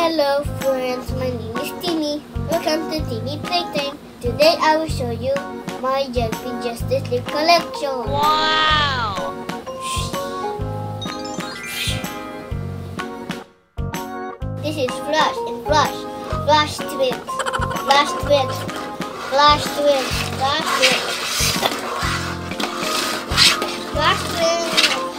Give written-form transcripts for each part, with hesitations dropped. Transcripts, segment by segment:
Hello friends, my name is Timmy. Welcome to Timmy Playtime. Today I will show you my Jelly Justice League collection. Wow! This is Flash and Flash. Flash Twins. Flash Twins. Flash Twins. Flash Twins. Flash Twins.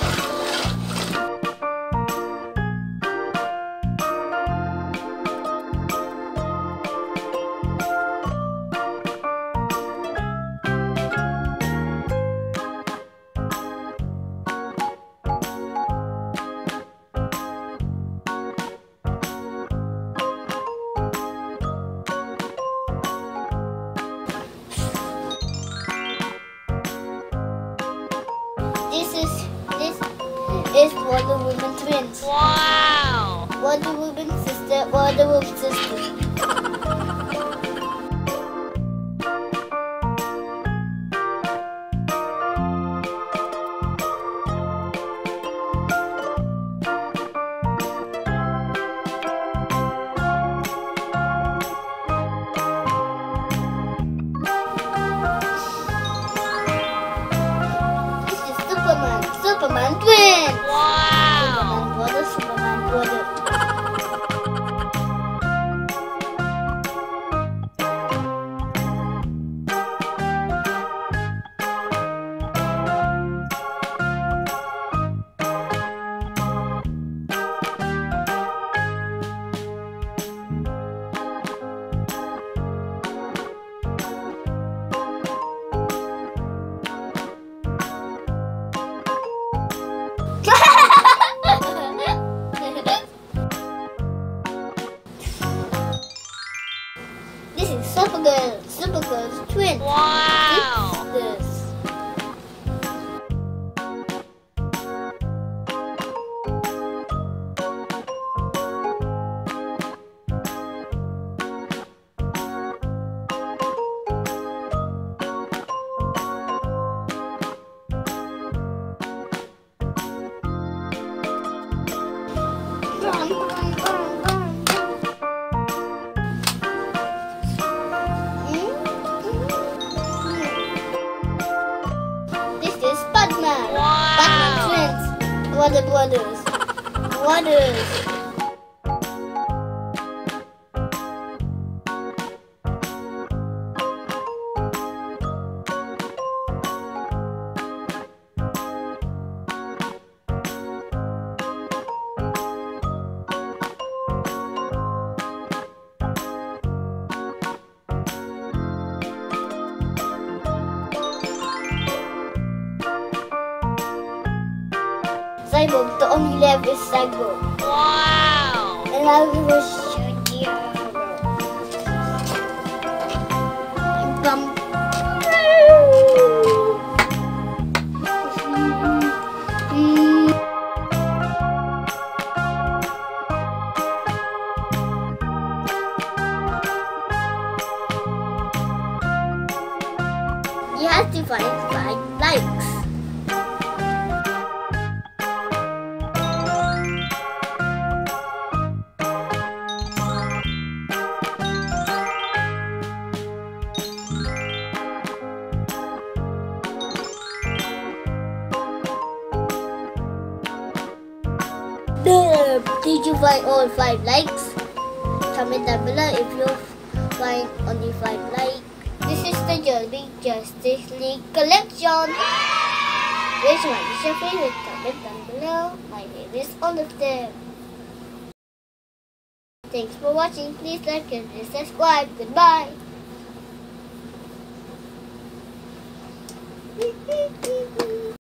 This is Wonder Woman twins. Wow! Wonder Woman sister, Wonder Woman sister. Superman twins! Wow! Superman brother. This is Supergirl's twin. Wow! This. Batman twins. Brother brothers. Brothers. Cyborg, the only left is Cyborg. Wow! And I will show you. You have to find 5 likes. Did you find all 5 likes? Comment down below if you find only 5 likes. This is the Jelly Justice League collection. Which one is your favorite? Comment down below. My favorite is all of them. Thanks for watching. Please like and subscribe. Goodbye.